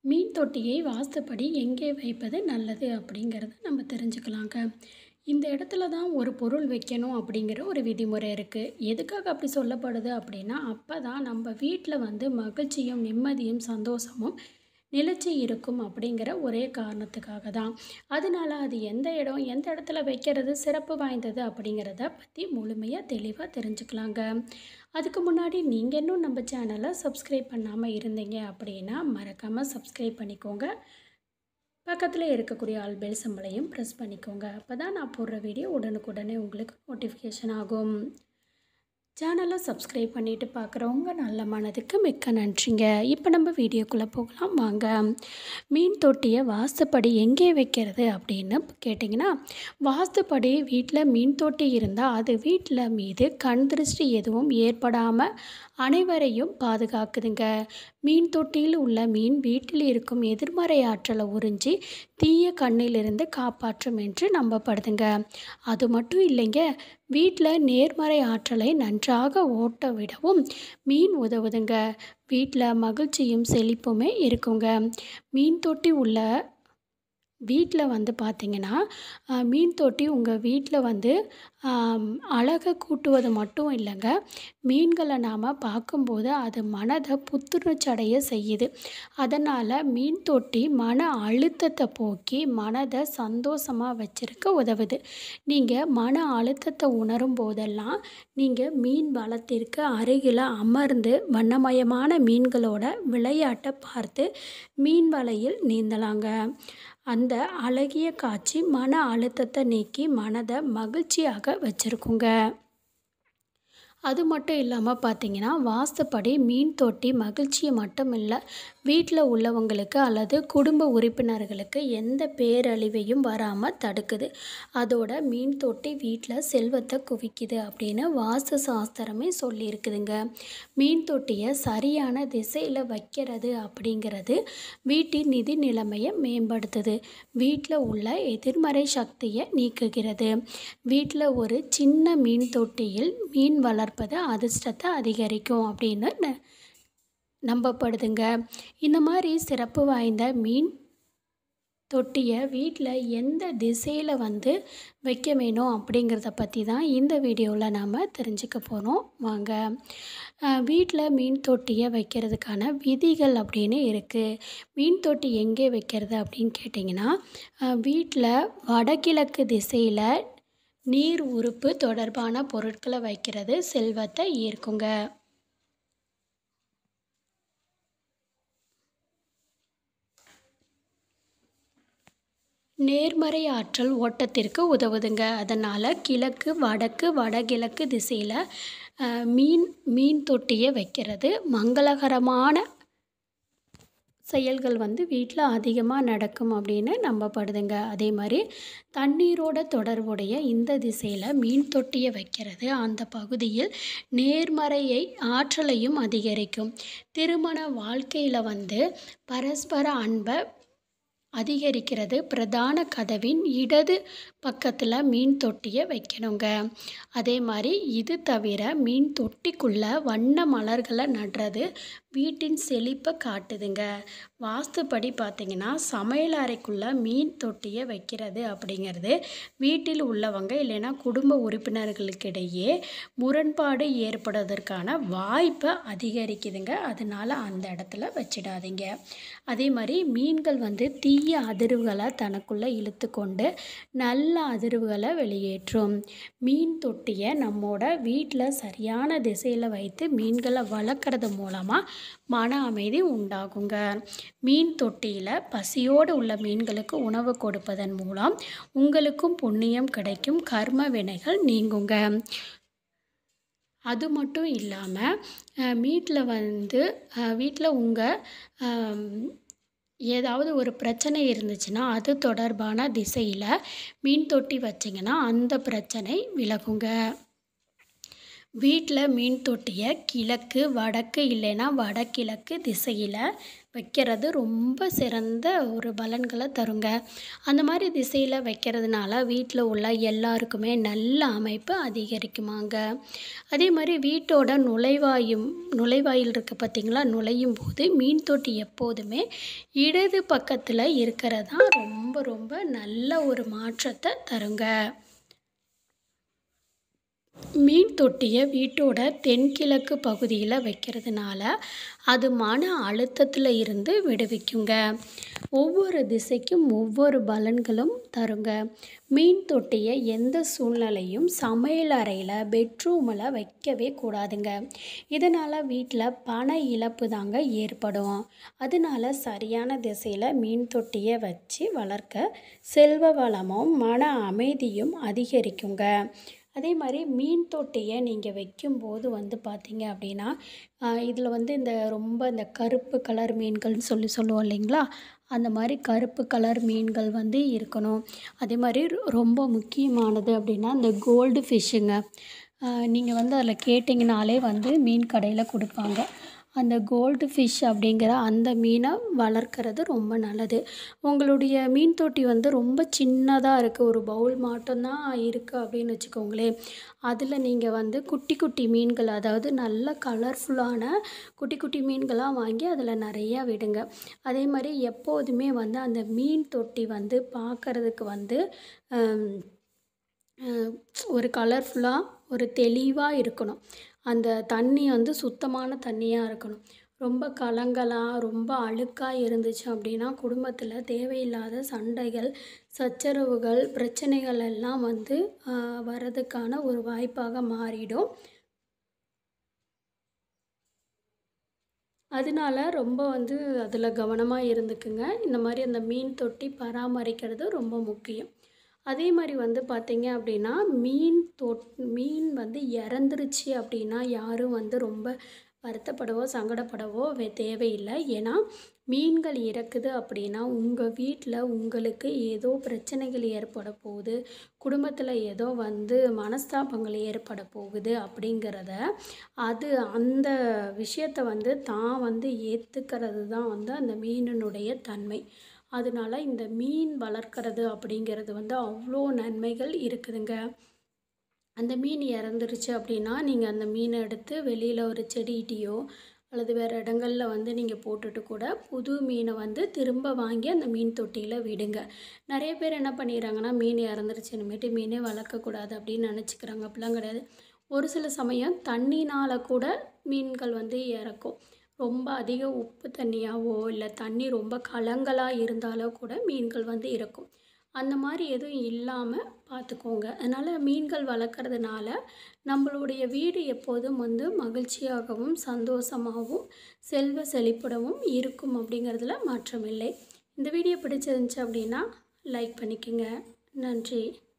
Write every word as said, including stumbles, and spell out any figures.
மீன் தொட்டியை வாஸ்துப்படி எங்கே வைப்பது நல்லது அப்படிங்கிறத நம்ம தெரிஞ்சுக்கலாங்க. இந்த இடத்துல தான் ஒரு பொருள் வைக்கணும் அப்படிங்கிற ஒரு விதிமுறை இருக்குது. எதுக்காக அப்படி சொல்லப்படுது அப்படின்னா, அப்போ தான் நம்ம வீட்டில் வந்து மகிழ்ச்சியும் நிம்மதியும் சந்தோஷமும் நிலைச்சி இருக்கும் அப்படிங்கிற ஒரே காரணத்துக்காக தான். அதனால அது எந்த இடம் எந்த இடத்துல வைக்கிறது சிறப்பு வாய்ந்தது அப்படிங்கிறத பற்றி முழுமையாக தெளிவாக தெரிஞ்சுக்கலாங்க. அதுக்கு முன்னாடி நீங்கள் இன்னும் நம்ம சேனலை சப்ஸ்கிரைப் பண்ணாமல் இருந்தீங்க அப்படின்னா மறக்காமல் சப்ஸ்கிரைப் பண்ணிக்கோங்க. பக்கத்தில் இருக்கக்கூடிய ஆல் பெல் சிம்பலையும் ப்ரெஸ் பண்ணிக்கோங்க. அப்போ தான் நான் போடுற வீடியோ உடனுக்குடனே உங்களுக்கு நோட்டிஃபிகேஷன் ஆகும். சேனலை சப்ஸ்கிரைப் பண்ணிவிட்டு பார்க்குறவங்க நல்ல மனதுக்கு மிக்க நன்றிங்க. இப்போ நம்ம வீடியோக்குள்ளே போகலாம் வாங்க. மீன் தொட்டியை வாஸ்துப்படி எங்கே வைக்கிறது அப்படின்னு கேட்டிங்கன்னா, வாஸ்துப்படி வீட்டில் மீன் தொட்டி இருந்தால் அது வீட்டில் மீது கண் திருஷ்டி எதுவும் ஏற்படாமல் அனைவரையும் பாதுகாக்குதுங்க. மீன் தொட்டியில் உள்ள மீன் வீட்டில் இருக்கும் எதிர்மறை ஆற்றலை உறிஞ்சி தீய கண்ணிலிருந்து காப்பாற்றும் என்று நம்பப்படுதுங்க. அது மட்டும் இல்லைங்க, வீட்டில் நேர்மறை ஆற்றலை நன்றாக ஓட்ட விடவும் மீன் உதவுதுங்க. வீட்டில் மகிழ்ச்சியும் செழிப்புமே இருக்குங்க. மீன் தொட்டி உள்ள வீட்டில் வந்து பார்த்திங்கன்னா, மீன் தொட்டி உங்கள் வீட்டில் வந்து அழகை கூட்டுவது மட்டும் இல்லைங்க, மீன்களை நாம் பார்க்கும்போது அது மனதை புத்துணர்ச்சி அடைய செய்யுது. அதனால் மீன் தொட்டி மன அழுத்தத்தை போக்கி மனதை சந்தோஷமாக வச்சுருக்க உதவுது. நீங்கள் மன அழுத்தத்தை உணரும் போதெல்லாம் நீங்கள் மீன் வளத்திற்கு அருகில் அமர்ந்து வண்ணமயமான மீன்களோட விளையாட்டை பார்த்து மீன் வலையில் நீந்தலாங்க. அந்த அழகிய காட்சி மன அழுத்தத்தை நீக்கி மனதை மகிழ்ச்சியாக வச்சுருக்குங்க. அது மட்டும் இல்லாமல் பார்த்திங்கன்னா, வாஸ்துப்படி மீன் தொட்டி மகிழ்ச்சியை மட்டும் இல்லை, வீட்டில் உள்ளவங்களுக்கு அல்லது குடும்ப உறுப்பினர்களுக்கு எந்த பேரழிவையும் வராமல் தடுக்குது. அதோட மீன் தொட்டி வீட்டில் செல்வத்தை குவிக்குது அப்படின்னு வாஸ்து சாஸ்திரமே சொல்லியிருக்குதுங்க. மீன் தொட்டியை சரியான திசையில் வைக்கிறது அப்படிங்கிறது வீட்டின் நிதி நிலைமையை மேம்படுத்துது, வீட்டில் உள்ள எதிர்மறை சக்தியை நீக்குகிறது. வீட்டில் ஒரு சின்ன மீன் தொட்டியில் மீன் வளர்ப்பது அதிர்ஷ்டத்தை அதிகரிக்கும் அப்படின்னு நம்பப்படுதுங்க. இந்த மாதிரி சிறப்பு வாய்ந்த மீன் தொட்டியை வீட்டில் எந்த திசையில் வந்து வைக்க வேணும் அப்படிங்கிறத பற்றி தான் இந்த வீடியோவில் நாம் தெரிஞ்சுக்க போகிறோம் வாங்க. வீட்டில் மீன் தொட்டியை வைக்கிறதுக்கான விதிகள் அப்படின்னு இருக்குது. மீன் தொட்டி எங்கே வைக்கிறது அப்படின்னு கேட்டிங்கன்னா, வீட்டில் வடகிழக்கு திசையில் நீர் உறுப்பு தொடர்பான பொருட்களை வைக்கிறது செல்வத்தை ஈர்க்குங்க. நேர்மறை ஆற்றல் ஓட்டத்திற்கு உதவுதுங்க. அதனால் கிழக்கு வடக்கு வடகிழக்கு திசையில் மீன் மீன் தொட்டியை வைக்கிறது மங்களகரமான செயல்கள் வந்து வீட்டில் அதிகமாக நடக்கும் அப்படின்னு நம்பப்படுதுங்க. அதே மாதிரி தண்ணீரோட தொடர்புடைய இந்த திசையில் மீன் தொட்டியை வைக்கிறது அந்த பகுதியில் நேர்மறையை ஆற்றலையும் அதிகரிக்கும். திருமண வாழ்க்கையில் வந்து பரஸ்பர அன்பை அதிகரிக்கிறது. பிரதான கதவின் இடது பக்கத்தில் மீன் தொட்டியை வைக்கணுங்க. அதே மாதிரி இது தவிர மீன் தொட்டிக்குள்ளே வண்ண மலர்களை நடுறது வீட்டின் செழிப்பை காட்டுதுங்க. வாஸ்துப்படி பார்த்திங்கன்னா, சமையல் அறைக்குள்ளே மீன் தொட்டியை வைக்கிறது அப்படிங்கிறது வீட்டில் உள்ளவங்க இல்லைன்னா குடும்ப உறுப்பினர்களுக்கிடையே முரண்பாடு ஏற்படுவதற்கான வாய்ப்பை அதிகரிக்குதுங்க. அதனால் அந்த இடத்துல வச்சிடாதீங்க. அதே மாதிரி மீன்கள் வந்து தீய அதிர்வுகளை தனக்குள்ளே இழுத்து கொண்டு நல்ல அதிர்வுகளை வெளியேற்றும். மீன் தொட்டியை நம்மோட வீட்டில் சரியான திசையில் வைத்து மீன்களை வளர்க்குறது மூலமாக மன அமைதி உண்டாகுங்க. மீன் தொட்டியில் பசியோடு உள்ள மீன்களுக்கு உணவு கொடுப்பதன் மூலம் உங்களுக்கும் புண்ணியம் கிடைக்கும், கர்ம வினைகள் நீங்குங்க. அது மட்டும் இல்லாமல் வீட்டில் வந்து வீட்டில் உங்கள் ஏதாவது ஒரு பிரச்சனை இருந்துச்சுன்னா அது தொடர்பான திசையில் மீன் தொட்டி வச்சிங்கன்னா அந்த பிரச்சனை விலகுங்க. வீட்டில் மீன் தொட்டியை கிழக்கு வடக்கு இல்லைன்னா வடகிழக்கு திசையில் வைக்கிறது ரொம்ப சிறந்த ஒரு பலன்களை தருங்க. அந்த மாதிரி திசையில் வைக்கிறதுனால வீட்டில் உள்ள எல்லாருக்குமே நல்ல அமைப்பு அதிகரிக்குமாங்க. அதே மாதிரி வீட்டோட நுழைவாயும் நுழைவாயில் இருக்குது பார்த்திங்களா, நுழையும் போது மீன் தொட்டி எப்போதுமே இடது பக்கத்தில் இருக்கிறது தான் ரொம்ப ரொம்ப நல்ல ஒரு மாற்றத்தை தருங்க. மீன் தொட்டியை வீட்டோட தென்கிழக்கு பகுதியில் வைக்கிறதுனால அது மன அழுத்தத்தில் இருந்து விடுவிக்குங்க. ஒவ்வொரு திசைக்கும் ஒவ்வொரு பலன்களும் தருங்க. மீன் தொட்டியை எந்த சூழ்நிலையும் சமையல் அறையில் பெட்ரூமில் வைக்கவே கூடாதுங்க. இதனால் வீட்டில் பண இழப்பு தாங்க ஏற்படும். அதனால சரியான திசையில் மீன் தொட்டியை வச்சு வளர்க்க செல்வ வளமும் மன அமைதியும் அதிகரிக்குங்க. அதே மாதிரி மீன் தொட்டியை நீங்கள் வைக்கும்போது வந்து பார்த்தீங்க அப்படின்னா இதில் வந்து இந்த ரொம்ப இந்த கருப்பு கலர் மீன்கள்னு சொல்லி சொல்லுவோம் இல்லைங்களா, அந்த மாதிரி கருப்பு கலர் மீன்கள் வந்து இருக்கணும். அதே மாதிரி ரொம்ப முக்கியமானது அப்படின்னா இந்த கோல்டு ஃபிஷ்ஷுங்க. நீங்கள் வந்து அதில் கேட்டிங்கனாலே வந்து மீன் கடையில் கொடுப்பாங்க. அந்த கோல்டு ஃபிஷ் அப்படிங்கிற அந்த மீனை வளர்க்குறது ரொம்ப நல்லது. உங்களுடைய மீன் தொட்டி வந்து ரொம்ப சின்னதாக இருக்குது, ஒரு பவுல் மட்டும்தான் இருக்குது அப்படின்னு வச்சுக்கோங்களேன். அதில் நீங்கள் வந்து குட்டி குட்டி மீன்கள், அதாவது நல்ல கலர்ஃபுல்லான குட்டி குட்டி மீன்களாக வாங்கி அதில் நிறையா விடுங்க. அதே மாதிரி எப்போதுமே வந்து அந்த மீன் தொட்டி வந்து பார்க்குறதுக்கு வந்து ஒரு கலர்ஃபுல்லாக ஒரு தெளிவாக இருக்கணும். அந்த தண்ணி வந்து சுத்தமான தண்ணியாக இருக்கணும். ரொம்ப கலங்கலாக ரொம்ப அழுக்காக இருந்துச்சு அப்படின்னா குடும்பத்தில் தேவையில்லாத சண்டைகள், சச்சரவுகள், பிரச்சனைகள் எல்லாம் வந்து வர்றதுக்கான ஒரு வாய்ப்பாக மாறிடும். அதனால ரொம்ப வந்து அதில் கவனமாக இருந்துக்குங்க. இந்த மாதிரி அந்த மீன் தொட்டி பராமரிக்கிறது ரொம்ப முக்கியம். அதே மாதிரி வந்து பார்த்தீங்க அப்படின்னா மீன் தொட் மீன் வந்து இறந்துருச்சு அப்படின்னா யாரும் வந்து ரொம்ப வருத்தப்படவோ சங்கடப்படவோ வே தேவையில்லை. ஏன்னா மீன்கள் இறக்குது அப்படின்னா உங்கள் வீட்டில் உங்களுக்கு ஏதோ பிரச்சனைகள் ஏற்பட போகுது, குடும்பத்தில் ஏதோ வந்து மனஸ்தாபங்கள் ஏற்பட போகுது அப்படிங்கிறத அது அந்த விஷயத்தை வந்து தான் வந்து ஏற்றுக்கிறது தான் வந்து அந்த மீனினுடைய தன்மை. அதனால இந்த மீன் வளர்க்குறது அப்படிங்கிறது வந்து அவ்வளோ நன்மைகள் இருக்குதுங்க. அந்த மீன் இறந்துருச்சு அப்படின்னா நீங்கள் அந்த மீனை எடுத்து வெளியில் ஒரு செடிகிட்டேயோ அல்லது வேறு இடங்களில் வந்து நீங்கள் போட்டுட்டு கூட புது மீனை வந்து திரும்ப வாங்கி அந்த மீன் தொட்டியில் விடுங்க. நிறைய பேர் என்ன பண்ணிடுறாங்கன்னா மீன் இறந்துருச்சு இனிமேட்டு மீனே வளர்க்கக்கூடாது அப்படின்னு நினச்சிக்கிறாங்க. அப்படிலாம் கிடையாது. ஒரு சில சமயம் தண்ணினால் கூட மீன்கள் வந்து இறக்கும். ரொம்ப அதிக உப்பு தண்ணியாவோ இல்லை தண்ணி ரொம்ப கலங்கலாக இருந்தாலோ கூட மீன்கள் வந்து இறக்கும். அந்த மாதிரி எதுவும் இல்லாமல் பார்த்துக்கோங்க. அதனால் மீன்கள் வளர்க்குறதுனால நம்மளுடைய வீடு எப்போதும் வந்து மகிழ்ச்சியாகவும் சந்தோஷமாகவும் செல்வ செழிப்புடவும் இருக்கும் அப்படிங்கிறதுல மாற்றமில்லை. இந்த வீடியோ பிடிச்சிருந்துச்சு அப்படின்னா லைக் பண்ணிக்கோங்க. நன்றி.